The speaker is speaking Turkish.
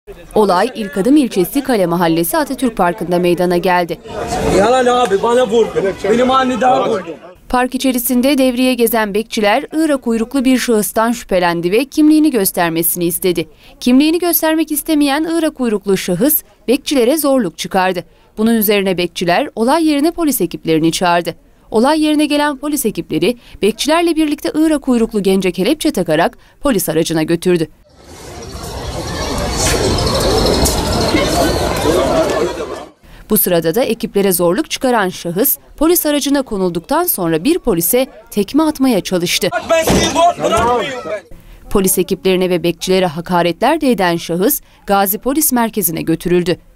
Olay İlkadım ilçesi Kale Mahallesi Atatürk Parkı'nda meydana geldi. Yalan abi, bana vurdu. Benim anne daha vurdu. Park içerisinde devriye gezen bekçiler Irak uyruklu bir şahıstan şüphelendi ve kimliğini göstermesini istedi. Kimliğini göstermek istemeyen Irak uyruklu şahıs bekçilere zorluk çıkardı. Bunun üzerine bekçiler olay yerine polis ekiplerini çağırdı. Olay yerine gelen polis ekipleri bekçilerle birlikte Irak uyruklu gence kelepçe takarak polis aracına götürdü. Bu sırada da ekiplere zorluk çıkaran şahıs polis aracına konulduktan sonra bir polise tekme atmaya çalıştı. Polis ekiplerine ve bekçilere hakaretler de eden şahıs Gazi Polis Merkezi'ne götürüldü.